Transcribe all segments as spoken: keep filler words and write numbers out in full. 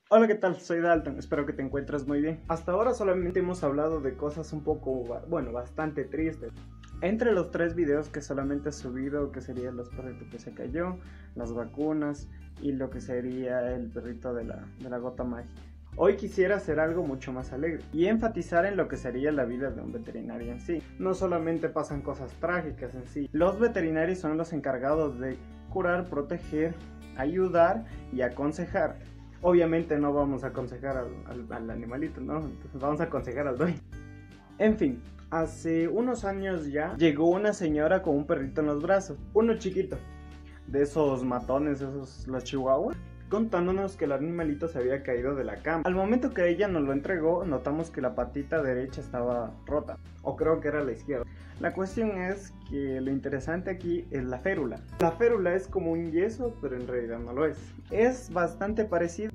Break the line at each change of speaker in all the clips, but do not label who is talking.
Hola, ¿qué tal? Soy Dalton, espero que te encuentres muy bien. Hasta ahora solamente hemos hablado de cosas un poco, bueno, bastante tristes. Entre los tres videos que solamente he subido, que sería los perritos que se cayó, las vacunas y lo que sería el perrito de la, de la gota mágica. Hoy quisiera hacer algo mucho más alegre y enfatizar en lo que sería la vida de un veterinario en sí. No solamente pasan cosas trágicas en sí, los veterinarios son los encargados de curar, proteger, ayudar y aconsejar. Obviamente no vamos a aconsejar al, al, al animalito, ¿no? Entonces vamos a aconsejar al dueño. En fin, hace unos años ya llegó una señora con un perrito en los brazos, uno chiquito, de esos matones, esos los chihuahuas, contándonos que el animalito se había caído de la cama. Al momento que ella nos lo entregó, notamos que la patita derecha estaba rota, o creo que era la izquierda. La cuestión es que lo interesante aquí es la férula. La férula es como un yeso, pero en realidad no lo es. Es bastante parecido.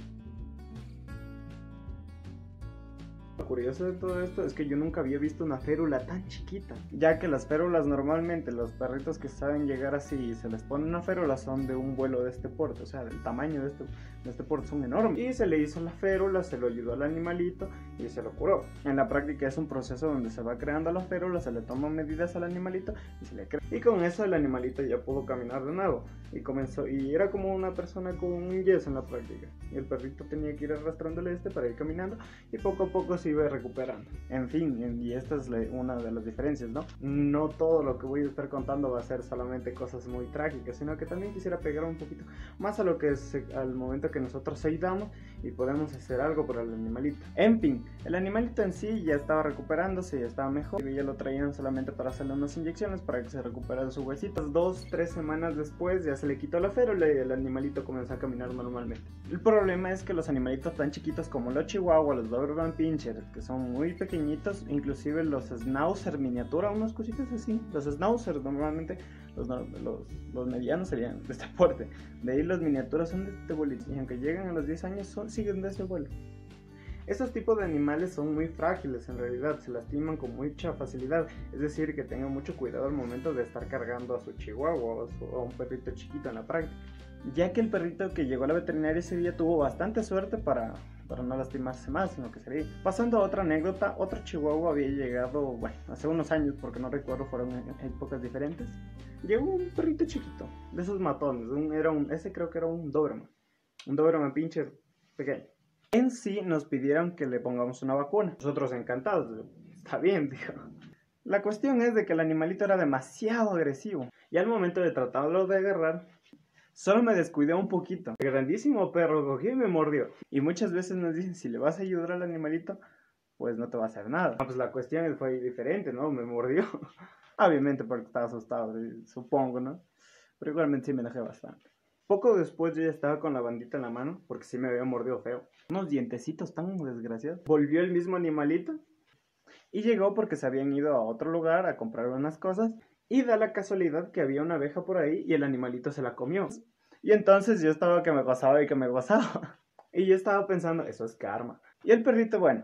Lo curioso de todo esto es que yo nunca había visto una férula tan chiquita, ya que las férulas normalmente, los perritos que saben llegar así y se les pone una férula son de un vuelo de este porte, o sea, del tamaño de este, de este porte, son enormes. Y se le hizo la férula, se lo ayudó al animalito y se lo curó. En la práctica es un proceso donde se va creando la férula, se le toman medidas al animalito y se le crea. Y con eso el animalito ya pudo caminar de nuevo y comenzó, y era como una persona con un yeso en la práctica. Y el perrito tenía que ir arrastrándole este para ir caminando y poco a poco se iba recuperando. En fin, y esta es una de las diferencias, ¿no? No todo lo que voy a estar contando va a ser solamente cosas muy trágicas, sino que también quisiera pegar un poquito más a lo que es al momento que nosotros ayudamos y podemos hacer algo por el animalito. En fin, el animalito en sí ya estaba recuperándose, ya estaba mejor, y ya lo traían solamente para hacerle unas inyecciones para que se recuperara su huesito. Dos, tres semanas después ya se le quitó la férula y el animalito comenzó a caminar normalmente. El problema es que los animalitos tan chiquitos como los chihuahuas, los doberman pinscher, que son muy pequeñitos, inclusive los schnauzer miniatura, unas cositas así. Los schnauzers normalmente, los, los, los medianos serían de este porte, de ahí los miniaturas son de este vuelo, y aunque llegan a los diez años son, siguen de ese vuelo. Estos tipos de animales son muy frágiles, en realidad se lastiman con mucha facilidad, es decir, que tengan mucho cuidado al momento de estar cargando a su chihuahua o a, su, a un perrito chiquito en la práctica, ya que el perrito que llegó a la veterinaria ese día tuvo bastante suerte para, para no lastimarse más, sino que sería. Pasando a otra anécdota, otro chihuahua había llegado, bueno, hace unos años, porque no recuerdo, fueron en épocas diferentes. Llegó un perrito chiquito, de esos matones, un, era un, ese creo que era un Doberman, un Doberman Pinscher pequeño. En sí nos pidieron que le pongamos una vacuna. Nosotros encantados, está bien, dijo. La cuestión es de que el animalito era demasiado agresivo y al momento de tratarlo de agarrar, solo me descuidé un poquito. El grandísimo perro cogió y me mordió. Y muchas veces nos dicen, si le vas a ayudar al animalito, pues no te va a hacer nada. Pues la cuestión fue diferente, ¿no? Me mordió. Obviamente porque estaba asustado, supongo, ¿no? Pero igualmente sí me enojé bastante. Poco después yo ya estaba con la bandita en la mano, porque sí me había mordido feo. Unos dientecitos tan desgraciados. Volvió el mismo animalito y llegó porque se habían ido a otro lugar a comprar unas cosas. Y da la casualidad que había una abeja por ahí y el animalito se la comió. Y entonces yo estaba que me gozaba y que me gozaba. Y yo estaba pensando, eso es karma. Y el perrito, bueno,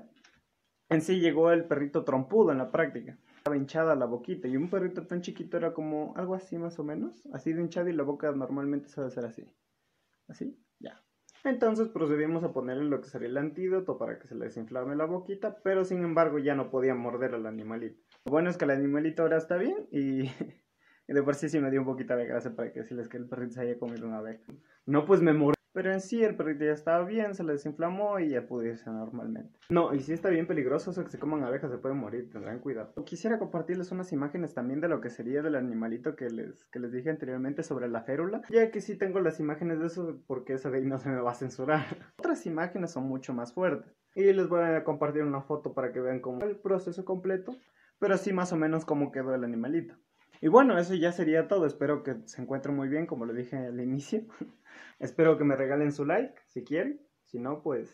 en sí llegó el perrito trompudo en la práctica. Estaba hinchada la boquita y un perrito tan chiquito era como algo así más o menos. Así de hinchada y la boca normalmente suele ser así. Así, ya. Entonces procedimos a ponerle lo que sería el antídoto para que se le desinflame la boquita, pero sin embargo ya no podía morder al animalito. Lo bueno es que el animalito ahora está bien y, y de por sí sí me dio un poquito de gracia para que decirles que el perrito se haya comido una abeja. No, pues me mordió. Pero en sí el perrito ya estaba bien, se le desinflamó y ya pudo irse normalmente. No, y sí está bien peligroso eso que se coman abejas, se pueden morir, tendrán cuidado. Quisiera compartirles unas imágenes también de lo que sería del animalito que les, que les dije anteriormente sobre la férula, ya que sí tengo las imágenes de eso porque eso de ahí no se me va a censurar. Otras imágenes son mucho más fuertes y les voy a compartir una foto para que vean cómo el proceso completo, pero sí más o menos cómo quedó el animalito. Y bueno, eso ya sería todo, espero que se encuentren muy bien como lo dije al inicio. Espero que me regalen su like, si quieren. Si no, pues,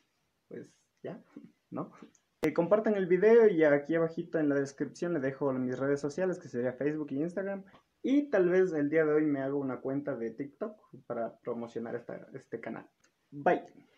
pues ya, ¿no? Eh, compartan el video y aquí abajito en la descripción les dejo mis redes sociales, que sería Facebook y Instagram. Y tal vez el día de hoy me hago una cuenta de TikTok para promocionar esta, este canal. Bye.